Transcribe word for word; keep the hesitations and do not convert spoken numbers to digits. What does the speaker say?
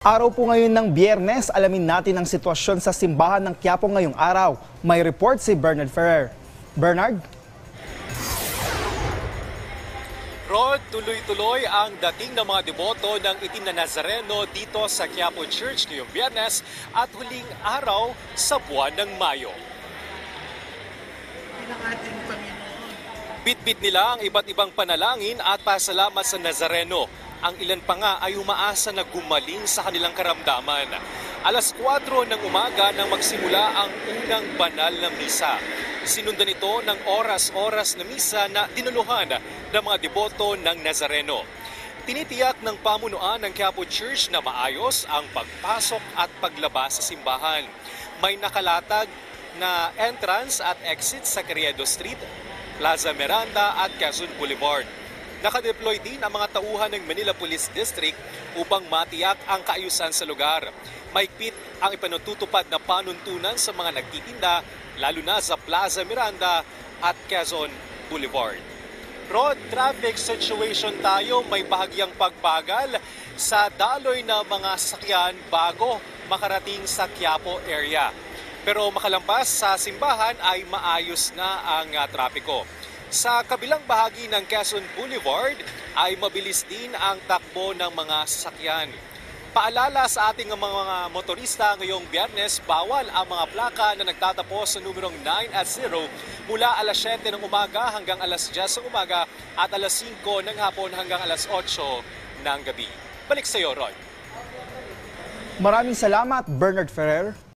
Araw po ngayon ng Biyernes, alamin natin ang sitwasyon sa simbahan ng Quiapo ngayong araw. May report si Bernard Ferrer. Bernard? Rod, tuloy-tuloy ang dating ng mga deboto ng Itim na Nazareno dito sa Quiapo Church ngayong Biyernes at huling araw sa buwan ng Mayo. Bitbit nila ang iba't ibang panalangin at pasalamat sa Nazareno. Ang ilan pa nga ay umaasa na gumaling sa kanilang karamdaman. Alas kwatro ng umaga nang magsimula ang unang banal na misa. Sinundan ito ng oras-oras na misa na dinuluhan ng mga deboto ng Nazareno. Tinitiyak ng pamunuan ng Quiapo Church na maayos ang pagpasok at paglabas sa simbahan. May nakalatag na entrance at exit sa Carriedo Street, Plaza Miranda at Quezon Boulevard. Nakadeploy din ang mga tauhan ng Manila Police District upang matiyak ang kaayusan sa lugar. Mahigpit ang ipanututupad na panuntunan sa mga nagtitinda, lalo na sa Plaza Miranda at Quezon Boulevard. Road traffic situation tayo, may bahagyang pagbagal sa daloy na mga sasakyan bago makarating sa Quiapo area. Pero makalampas sa simbahan ay maayos na ang uh, trapiko. Sa kabilang bahagi ng Quezon Boulevard ay mabilis din ang takbo ng mga sasakyan. Paalala sa ating mga motorista ngayong Biyernes, bawal ang mga plaka na nagtatapos sa numerong nine at zero mula alas siyete ng umaga hanggang alas diyes ng umaga at alas singko ng hapon hanggang alas otso ng gabi. Balik sa iyo, Roy. Maraming salamat, Bernard Ferrer.